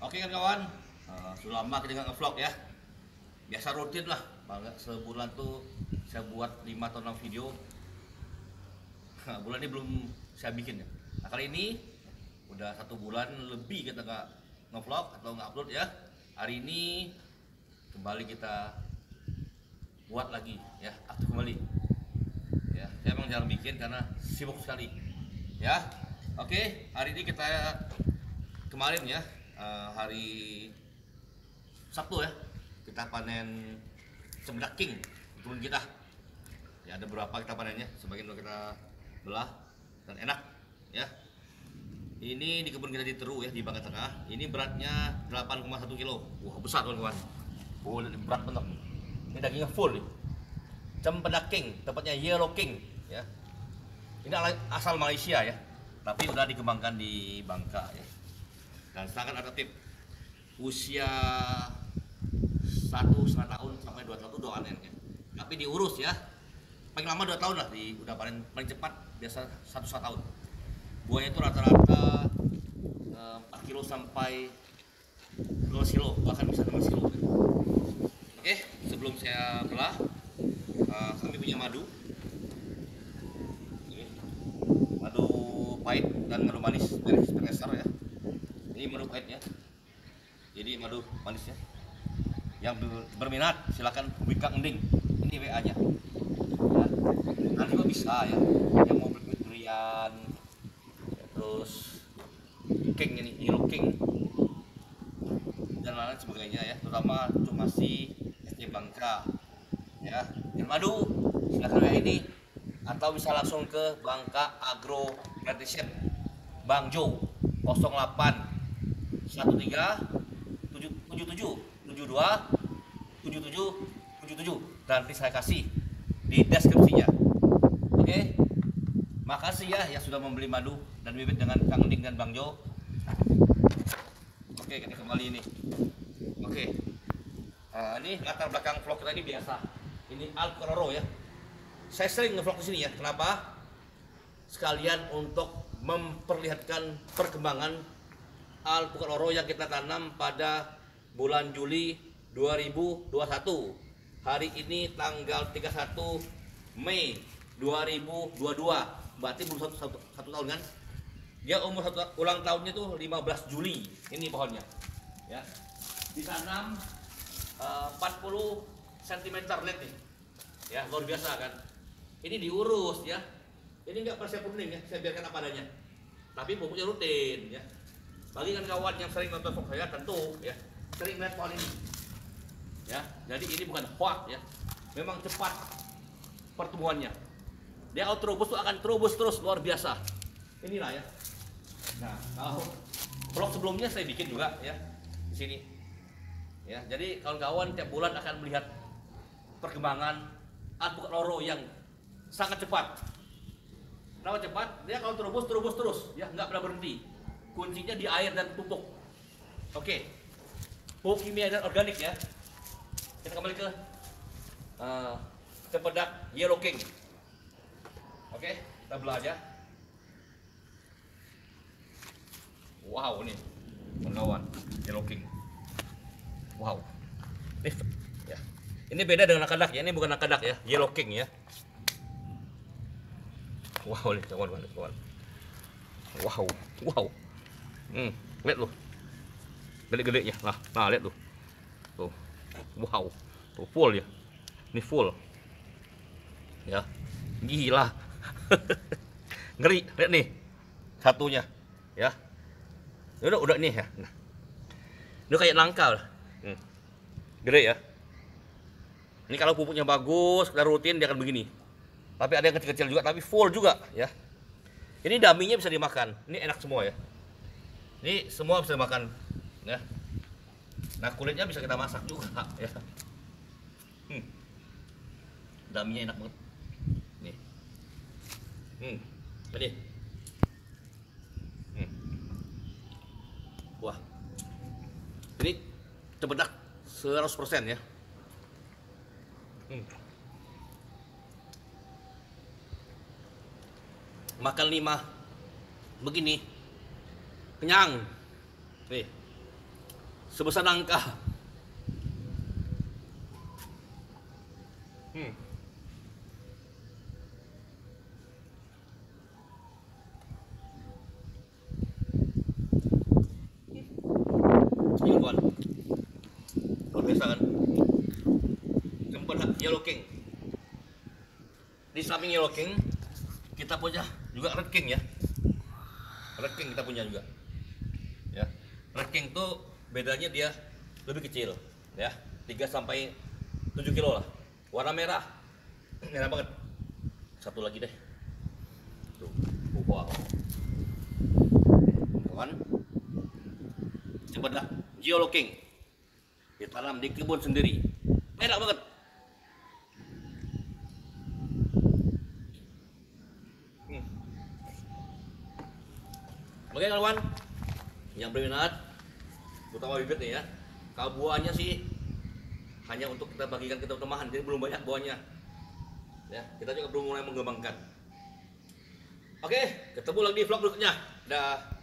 Oke kan kawan, sudah lama kita nggak ngevlog ya. Biasa rutin lah, bangga sebulan tuh saya buat 5 atau 6 video. Nah, bulan ini belum saya bikin ya. Nah, kali ini udah 1 bulan lebih kita nggak ngevlog atau nggak upload ya. Hari ini kembali kita buat lagi ya, aktif kembali. Ya, saya emang jarang bikin karena sibuk sekali. Ya, oke, hari ini kita kemarin ya, hari Sabtu ya, kita panen cempedak king turun kita. Ya, ada beberapa kita panennya, sebagian udah kita belah dan enak ya. Ini di kebun kita di Teru ya, di Bangka Tengah. Ini beratnya 8,1 kilo. Wah, besar kawan-kawan. Oh, berat bener. Ini dagingnya full nih. Cempedak king, tepatnya yellow king ya. Ini asal Malaysia ya, tapi udah dikembangkan di Bangka ya. Dan sangat adaptif. Usia 1,5 tahun sampai 2 tahun itu udah panen ya. Tapi diurus ya. Paling lama 2 tahun lah, udah paling cepat biasa 1,5 tahun. Buahnya itu rata-rata 4 kilo sampai 12 kilo, bahkan bisa 15 kilo. Oke, sebelum saya belah, kami punya madu. Ini, madu pahit dan madu manis dari Spencer ya. Ini madu pahitnya, jadi madu manisnya. Yang berminat silakan hubungi Kang Ending, ini WA nya ya. Nanti kok bisa ya, yang mau beli durian ya, terus king ini, yellow king dan lain sebagainya ya, terutama Cumasi, SC Bangka ya. Dan madu silakan WA ini atau bisa langsung ke Bangka Agro Gratisan Bang Jo 08 13 77 72 77 77. Nanti saya kasih di deskripsinya. Oke, makasih ya yang sudah membeli madu dan bibit dengan Kang Ending dan Bang Jo. Oke, kita kembali ini. Oke, ini latar belakang vlog kita ini biasa. Ini Alcororo ya. Saya sering ngevlog di sini ya. Kenapa? Sekalian untuk memperlihatkan perkembangan alpukat loro yang kita tanam pada bulan Juli 2021. Hari ini tanggal 31 Mei 2022. Berarti belum satu tahun kan? Dia umur ulang tahunnya itu 15 Juli. Ini pohonnya. Ya. Ditanam 40 cm net nih. Ya, luar biasa kan? Ini diurus ya. Ini enggak persia kuning ya, saya biarkan apa adanya. Tapi pupuknya rutin ya. Bagi kan kawan yang sering nonton vlog saya tentu ya sering lihat pohon ini ya. Jadi ini bukan hoax ya, memang cepat pertumbuhannya. Dia kalau terubus tuh akan terubus terus luar biasa. Inilah ya. Nah, kalau vlog sebelumnya saya bikin juga ya di sini ya. Jadi kawan-kawan tiap bulan akan melihat perkembangan alpukat loro yang sangat cepat. Kenapa cepat? Dia kalau terubus terus ya, nggak pernah berhenti. Kuncinya di air dan pupuk. Oke, pupuk kimia dan organik ya. Kita kembali ke cempedak yellow king. Oke, kita belah aja. Wow, ini kawan yellow king. Wow, ini ya. Ini beda dengan nakadak ya. Ini bukan nakadak ya, yellow king ya. Wow, ini kawan. Wow. Lihat loh, gede-gede ya. Nah, lihat tuh. Tuh, wow, tuh full ya. Ini full, ya, gila, ngeri. Lihat nih, satunya, ya. Udah nih ya. Nah, ini kayak nangka lah. Gede ya. Ini kalau pupuknya bagus, kita rutin dia akan begini. Tapi ada yang kecil-kecil juga, tapi full juga ya. Ini daminya bisa dimakan. Ini enak semua ya. Ini semua bisa dimakan ya. Nah, kulitnya bisa kita masak juga ya. Daminya enak banget. Nih. Ini. Wah. Ini cempedak 100% ya. Makan 5 begini kenyang. Nih, sebesar nangka. Ini kawan, luar biasa kan? Cempedak Yellow King. Di samping Yellow King kita punya juga Red King ya. Red King kita punya juga. Ya. Red King tuh bedanya dia lebih kecil ya. 3 sampai 7 kilo lah. Warna merah. Merah banget. Satu lagi deh. Tuh. Wow. Kawan. Cempedak Yellow King. Ditanam di kebun sendiri. Enak banget. Oke kawan, yang berminat, terutama bibit nih ya, kalau buahnya sih hanya untuk kita bagikan ke teman-teman, jadi belum banyak buahnya. Ya, kita juga belum mulai mengembangkan. Oke, ketemu lagi di vlog berikutnya. Dah.